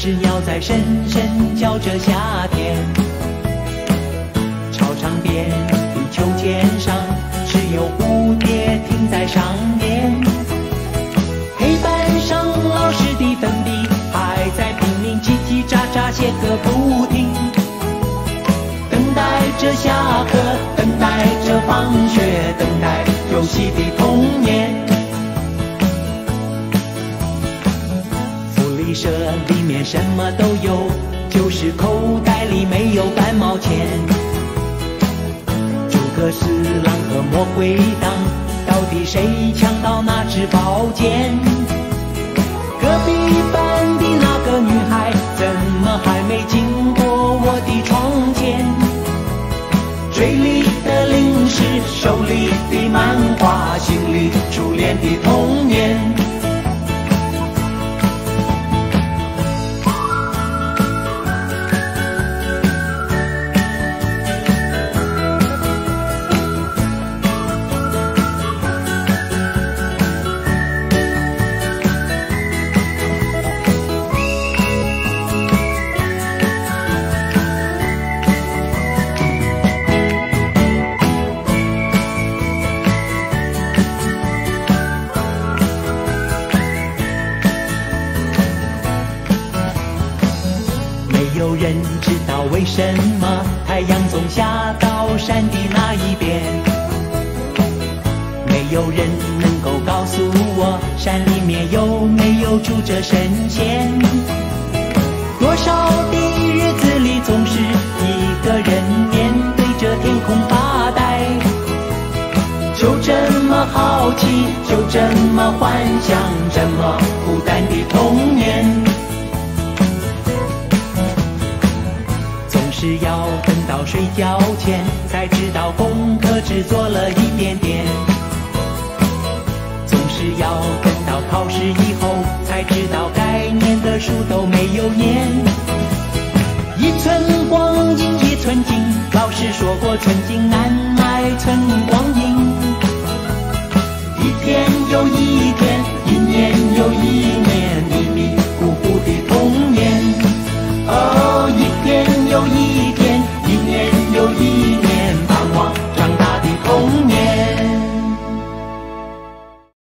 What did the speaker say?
只鸟在深深叫着夏天。操场边的秋千上，只有蝴蝶停在上面。黑板上老师的粉笔还在拼命叽叽喳喳写个不停。等待着下课，等待着放学，等待游戏的童年。福利社里面什么都有，就是口袋里没有半毛钱。诸葛四郎和魔鬼党，到底谁抢到那支宝剑？隔壁班的那个女孩，怎么还没经过我的窗前？嘴里的零食，手里的漫画，心里初恋的童年。没有人知道为什么太阳总下到山的那一边，没有人能够告诉我山里面有没有住着神仙。多少的日子里总是一个人面对着天空发呆，就这么好奇，就这么幻想，这么孤单的童年。是要等到睡觉前才知道功课只做了一点点，总是要等到考试以后才知道该念的书都没有念。一寸光阴一寸金，老师说过寸金难买寸光阴。一天又一天，